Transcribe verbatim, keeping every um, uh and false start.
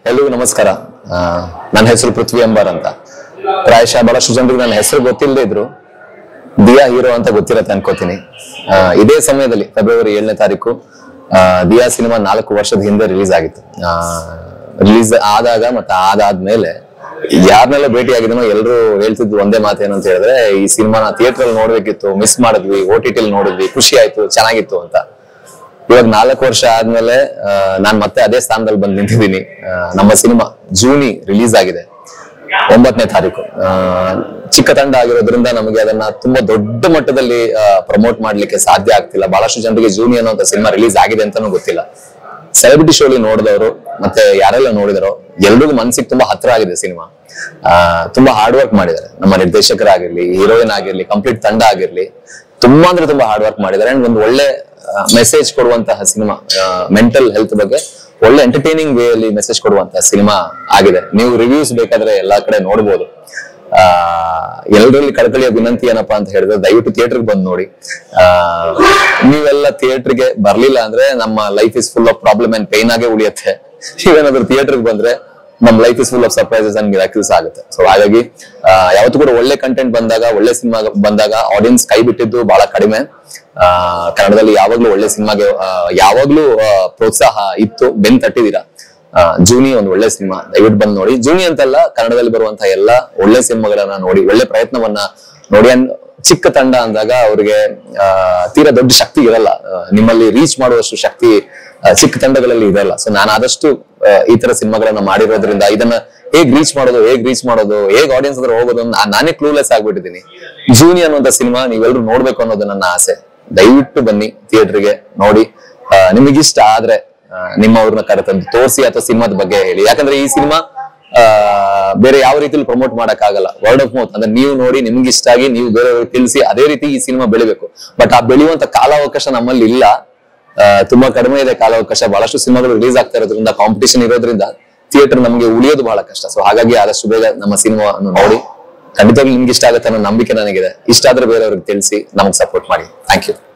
ಎಲ್ಲರಿಗೂ ನಮಸ್ಕಾರ. ನನ್ನ ಹೆಸರು ಪೃಥ್ವಿ ಅಂಬಾರ್ ಅಂತ. ಪ್ರಾಯಶಃ ಬಹಳಷ್ಟು ಜನರಿಗೆ ನನ್ನ ಹೆಸರು ಗೊತ್ತಿಲ್ಲದೆ ಇದ್ರು ದಿಯಾ ಹೀರೋ ಅಂತ ಗೊತ್ತಿರತ್ತೆ ಅನ್ಕೋತೀನಿ. ಇದೇ ಸಮಯದಲ್ಲಿ ಫೆಬ್ರವರಿ ಏಳನೇ ತಾರೀಕು ದಿಯಾ ಸಿನಿಮಾ ನಾಲ್ಕು ವರ್ಷದ ಹಿಂದೆ ರಿಲೀಸ್ ಆಗಿತ್ತು. ರಿಲೀಸ್ ಆದಾಗ ಮತ್ತೆ ಅದಾದ್ಮೇಲೆ ಯಾರನ್ನೆಲ್ಲ ಭೇಟಿ ಆಗಿದನೋ ಎಲ್ಲರೂ ಹೇಳ್ತಿದ್ದು ಒಂದೇ ಮಾತು ಏನಂತ ಹೇಳಿದ್ರೆ, ಈ ಸಿನಿಮಾನ ಥಿಯೇಟರ್ ಅಲ್ಲಿ ನೋಡ್ಬೇಕಿತ್ತು, ಮಿಸ್ ಮಾಡಿದ್ವಿ, ಓ ಟಿ ಟಿಲ್ ನೋಡಿದ್ವಿ, ಖುಷಿ ಆಯ್ತು, ಚೆನ್ನಾಗಿತ್ತು ಅಂತ. ಇವಾಗ ನಾಲ್ಕು ವರ್ಷ ಆದ್ಮೇಲೆ ನಾನ್ ಮತ್ತೆ ಅದೇ ಸ್ಥಾನದಲ್ಲಿ ಬಂದು ನಿಂತಿದ್ದೀನಿ. ನಮ್ಮ ಸಿನಿಮಾ ಜೂನಿ ರಿಲೀಸ್ ಆಗಿದೆ ಒಂಬತ್ತನೇ ತಾರೀಕು. ಚಿಕ್ಕ ತಂಡ ಆಗಿರೋದ್ರಿಂದ ನಮಗೆ ಅದನ್ನ ತುಂಬಾ ದೊಡ್ಡ ಮಟ್ಟದಲ್ಲಿ ಪ್ರಮೋಟ್ ಮಾಡ್ಲಿಕ್ಕೆ ಸಾಧ್ಯ ಆಗ್ತಿಲ್ಲ. ಬಹಳಷ್ಟು ಜನರಿಗೆ ಜೂನಿ ಅನ್ನೋ ಸಿನಿಮಾ ರಿಲೀಸ್ ಆಗಿದೆ ಅಂತಾನೂ ಗೊತ್ತಿಲ್ಲ. ಸೆಲೆಬ್ರಿಟಿ ಶೋಲಿ ನೋಡಿದವರು ಮತ್ತೆ ಯಾರೆಲ್ಲ ನೋಡಿದಾರೋ ಎಲ್ರಿಗೂ ಮನ್ಸಿಗೆ ತುಂಬಾ ಹತ್ರ ಆಗಿದೆ ಸಿನಿಮಾ. ಆ ತುಂಬಾ ಹಾರ್ಡ್ ವರ್ಕ್ ಮಾಡಿದ್ದಾರೆ ನಮ್ಮ ನಿರ್ದೇಶಕರಾಗಿರ್ಲಿ, ಹೀರೋಯಿನ್ ಆಗಿರ್ಲಿ, ಕಂಪ್ಲೀಟ್ ತಂಡ ಆಗಿರ್ಲಿ, ತುಂಬಾ ಅಂದ್ರೆ ತುಂಬಾ ಹಾರ್ಡ್ ವರ್ಕ್ ಮಾಡಿದ್ದಾರೆ. ಅಂಡ್ ಒಂದು ಒಳ್ಳೆ ಮೆಸೇಜ್ ಕೊಡುವಂತಹ ಸಿನಿಮಾ, ಮೆಂಟಲ್ ಹೆಲ್ತ್ ಬಗ್ಗೆ ಒಳ್ಳೆ ಎಂಟರ್ಟೈನಿಂಗ್ ವೇ ಅಲ್ಲಿ ಮೆಸೇಜ್ ಕೊಡುವಂತಹ ಸಿನಿಮಾ ಆಗಿದೆ. ನೀವು ರಿವ್ಯೂಸ್ ಬೇಕಾದ್ರೆ ಎಲ್ಲಾ ಕಡೆ ನೋಡ್ಬೋದು. ಆ ಎಲ್ಲರಲ್ಲಿ ಕಳಕಳಿಯ ವಿನಂತಿ ಏನಪ್ಪಾ ಅಂತ ಹೇಳಿದ್ರೆ, ದಯವಿಟ್ಟು ಥಿಯೇಟರ್ಗೆ ಬಂದು ನೋಡಿ. ಆ ನೀವೆಲ್ಲ ಥಿಯೇಟರ್ಗೆ ಬರ್ಲಿಲ್ಲ ಅಂದ್ರೆ ನಮ್ಮ life is full of problem and pain ಆಗೇ ಉಳಿಯುತ್ತೆ. ನೀವೇನಾದ್ರೂ ಥಿಯೇಟರ್ಗೆ ಬಂದ್ರೆ ನಮ್ life is full of surprises and miracles ಆಗುತ್ತೆ. ಸೊ ಹಾಗಾಗಿ ಯಾವತ್ತೂ ಕೂಡ ಒಳ್ಳೆ ಕಂಟೆಂಟ್ ಬಂದಾಗ, ಒಳ್ಳೆ ಸಿನಿಮಾ ಬಂದಾಗ ಆಡಿಯನ್ಸ್ ಕೈ ಬಿಟ್ಟಿದ್ದು ಬಹಳ ಕಡಿಮೆ. ಆ ಕನ್ನಡದಲ್ಲಿ ಯಾವಾಗ್ಲೂ ಒಳ್ಳೆ ಸಿನಿಮಾಗೆ ಯಾವಾಗ್ಲೂ ಪ್ರೋತ್ಸಾಹ ಇತ್ತು, ಬೆನ್ ತಟ್ಟಿದೀರಾ. ಜೂನಿ ಒಂದು ಒಳ್ಳೆ ಸಿನಿಮಾ, ದಯವಿಟ್ಟು ಬಂದು ನೋಡಿ. ಜೂನಿ ಅಂತಲ್ಲ, ಕನ್ನಡದಲ್ಲಿ ಬರುವಂತಹ ಎಲ್ಲಾ ಒಳ್ಳೆ ಸಿನಿಮಾಗಳನ್ನ ನೋಡಿ, ಒಳ್ಳೆ ಪ್ರಯತ್ನವನ್ನ ನೋಡಿ. ಅಂಡ್ ಚಿಕ್ಕ ತಂಡ ಅಂದಾಗ ಅವ್ರಿಗೆ ಆ ತೀರಾ ದೊಡ್ಡ ಶಕ್ತಿ ಇರಲ್ಲ, ನಿಮ್ಮಲ್ಲಿ ರೀಚ್ ಮಾಡುವಷ್ಟು ಶಕ್ತಿ ಚಿಕ್ಕ ತಂಡಗಳಲ್ಲಿ ಇರಲ್ಲ. ಸೊ ನಾನು ಆದಷ್ಟು ಈ ತರ ಸಿನಿಮಾಗಳನ್ನ ಮಾಡಿರೋದ್ರಿಂದ ಇದನ್ನ ಹೇಗ್ ರೀಚ್ ಮಾಡೋದು ಹೇಗ್ ರೀಚ್ ಮಾಡೋದು ಹೇಗ್ ಆಡಿಯನ್ಸ್ ಹತ್ರ ಹೋಗೋದು ನಾನೇ ಕ್ಲೂಲೆಸ್ ಆಗ್ಬಿಟ್ಟಿದ್ದೀನಿ. ಜೂನಿ ಅನ್ನುವಂತ ಸಿನಿಮಾ ನೀವೆಲ್ಲರೂ ನೋಡ್ಬೇಕು ಅನ್ನೋದು ನನ್ನ ಆಸೆ. ದಯವಿಟ್ಟು ಬನ್ನಿ ಥಿಯೇಟರ್ಗೆ ನೋಡಿ. ಅಹ್ ನಿಮಗಿಷ್ಟ ಆದ್ರೆ ನಿಮ್ಮವ್ರನ್ನ ಕರೆತಂದು ತೋರಿಸಿ ಅಥವಾ ಸಿನಿಮಾದ ಬಗ್ಗೆ ಹೇಳಿ. ಯಾಕಂದ್ರೆ ಈ ಸಿನಿಮಾ ಆ ಬೇರೆ ಯಾವ ರೀತಿಯಲ್ಲಿ ಪ್ರಮೋಟ್ ಮಾಡಕ್ ಆಗಲ್ಲ. ವರ್ಡ್ ಆಫ್ ಮೌತ್ ಅಂದ್ರೆ ನೀವು ನೋಡಿ, ನಿಮ್ಗೆ ಇಷ್ಟ ಆಗಿ ನೀವು ಬೇರೆಯವ್ರಿಗೆ ತಿಳಿಸಿ, ಅದೇ ರೀತಿ ಈ ಸಿನಿಮಾ ಬೆಳಿಬೇಕು. ಬಟ್ ಆ ಬೆಳೆಯುವಂತ ಕಾಲಾವಕಾಶ ನಮ್ಮಲ್ಲಿ ಇಲ್ಲ, ತುಂಬಾ ಕಡಿಮೆ ಇದೆ ಕಾಲಾವಕಾಶ. ಬಹಳಷ್ಟು ಸಿನಿಮಾಗಳು ರಿಲೀಸ್ ಆಗ್ತಾ ಇರೋದ್ರಿಂದ, ಕಾಂಪಿಟೇಷನ್ ಇರೋದ್ರಿಂದ ಥಿಯೇಟರ್ ನಮಗೆ ಉಳಿಯೋದು ಬಹಳ ಕಷ್ಟ. ಸೊ ಹಾಗಾಗಿ ಆದಷ್ಟು ಬೇಗ ನಮ್ಮ ಸಿನಿಮಾವನ್ನು ನೋಡಿ. ಖಂಡಿತವಾಗ್ಲೂ ನಿಮ್ಗೆ ಇಷ್ಟ ಆಗುತ್ತೆ ಅನ್ನೋ ನಂಬಿಕೆ ನನಗಿದೆ. ಇಷ್ಟ ಆದ್ರೆ ಬೇರೆಯವ್ರಿಗೆ ತಿಳಿಸಿ, ನಮಗೆ ಸಪೋರ್ಟ್ ಮಾಡಿ. Thank you.